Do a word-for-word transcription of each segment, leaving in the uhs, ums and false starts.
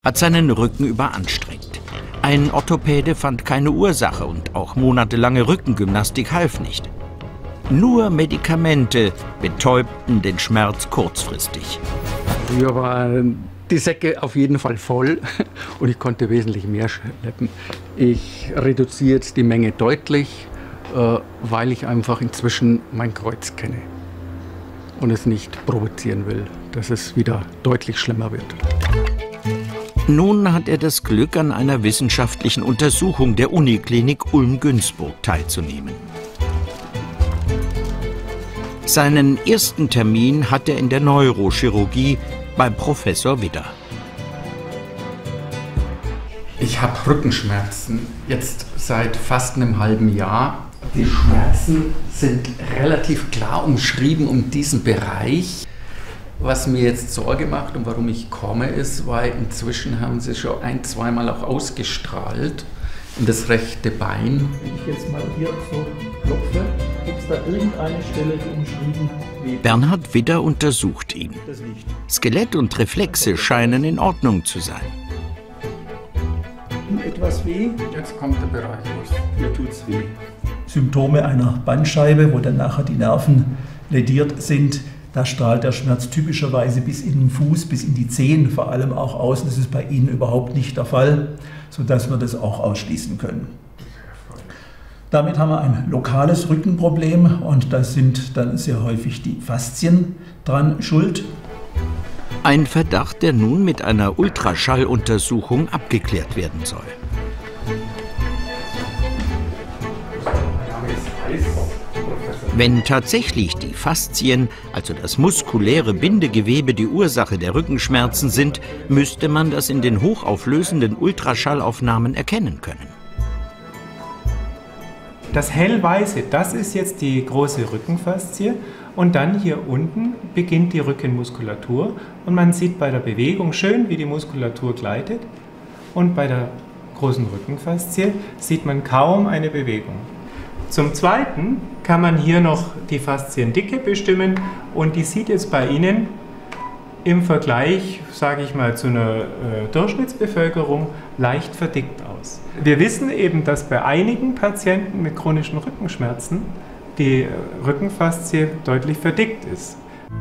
hat seinen Rücken überanstrengt. Ein Orthopäde fand keine Ursache und auch monatelange Rückengymnastik half nicht. Nur Medikamente betäubten den Schmerz kurzfristig. Früher waren die Säcke auf jeden Fall voll und ich konnte wesentlich mehr schleppen. Ich reduziere jetzt die Menge deutlich, weil ich einfach inzwischen mein Kreuz kenne und es nicht provozieren will, dass es wieder deutlich schlimmer wird. Nun hat er das Glück, an einer wissenschaftlichen Untersuchung der Uniklinik Ulm-Günzburg teilzunehmen. Seinen ersten Termin hat er in der Neurochirurgie beim Professor Widder. Ich habe Rückenschmerzen, jetzt seit fast einem halben Jahr. Die Schmerzen sind relativ klar umschrieben um diesen Bereich. Was mir jetzt Sorge macht und warum ich komme, ist, weil inzwischen haben sie schon ein-, zweimal auch ausgestrahlt in das rechte Bein. Wenn ich jetzt mal hier so klopfe, gibt es da irgendeine Stelle, die umschrieben wird? Bernhard Widder untersucht ihn. Skelett und Reflexe scheinen in Ordnung zu sein. Etwas weh? Jetzt kommt der Bereich los. Hier tut's weh. Symptome einer Bandscheibe, wo dann nachher die Nerven lädiert sind. Da strahlt der Schmerz typischerweise bis in den Fuß, bis in die Zehen vor allem auch aus. Das ist bei Ihnen überhaupt nicht der Fall, sodass wir das auch ausschließen können. Damit haben wir ein lokales Rückenproblem und da sind dann sehr häufig die Faszien dran schuld. Ein Verdacht, der nun mit einer Ultraschalluntersuchung abgeklärt werden soll. Wenn tatsächlich die Faszien, also das muskuläre Bindegewebe, die Ursache der Rückenschmerzen sind, müsste man das in den hochauflösenden Ultraschallaufnahmen erkennen können. Das hellweiße, das ist jetzt die große Rückenfaszie und dann hier unten beginnt die Rückenmuskulatur und man sieht bei der Bewegung schön, wie die Muskulatur gleitet und bei der großen Rückenfaszie sieht man kaum eine Bewegung. Zum Zweiten kann man hier noch die Fasziendicke bestimmen und die sieht jetzt bei Ihnen im Vergleich, sage ich mal, zu einer äh, Durchschnittsbevölkerung leicht verdickt aus. Wir wissen eben, dass bei einigen Patienten mit chronischen Rückenschmerzen die Rückenfaszie deutlich verdickt ist.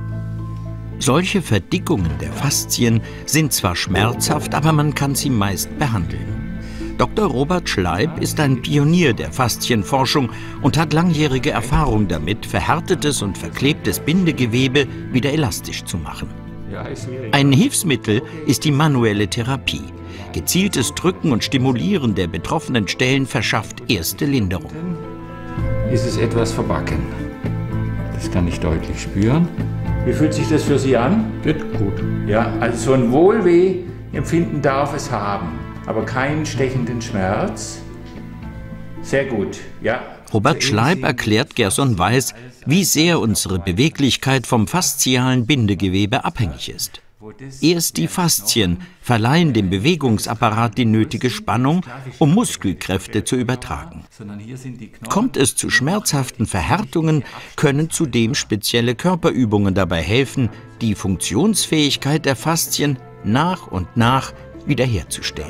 Solche Verdickungen der Faszien sind zwar schmerzhaft, aber man kann sie meist behandeln. Doktor Robert Schleib ist ein Pionier der Faszienforschung und hat langjährige Erfahrung damit, verhärtetes und verklebtes Bindegewebe wieder elastisch zu machen. Ein Hilfsmittel ist die manuelle Therapie. Gezieltes Drücken und Stimulieren der betroffenen Stellen verschafft erste Linderung. Ist es etwas verbacken? Das kann ich deutlich spüren. Wie fühlt sich das für Sie an? Geht gut. Ja, also so ein Wohlweh-Empfinden darf es haben, aber keinen stechenden Schmerz. Sehr gut, ja. Robert Schleib erklärt Gerson Weiß, wie sehr unsere Beweglichkeit vom faszialen Bindegewebe abhängig ist. Erst die Faszien verleihen dem Bewegungsapparat die nötige Spannung, um Muskelkräfte zu übertragen. Kommt es zu schmerzhaften Verhärtungen, können zudem spezielle Körperübungen dabei helfen, die Funktionsfähigkeit der Faszien nach und nach wiederherzustellen.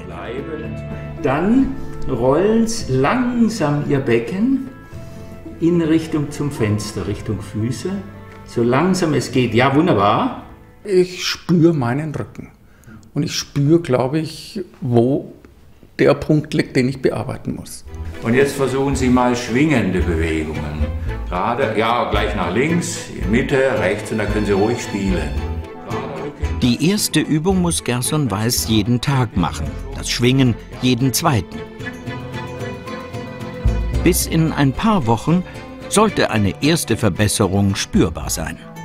Dann rollen Sie langsam Ihr Becken in Richtung zum Fenster, Richtung Füße, so langsam es geht. Ja, wunderbar. Ich spüre meinen Rücken und ich spüre, glaube ich, wo der Punkt liegt, den ich bearbeiten muss. Und jetzt versuchen Sie mal schwingende Bewegungen. Gerade, ja, gleich nach links, in Mitte, rechts und da können Sie ruhig spielen. Die erste Übung muss Gerson Weiß jeden Tag machen, das Schwingen jeden zweiten. Bis in ein paar Wochen sollte eine erste Verbesserung spürbar sein.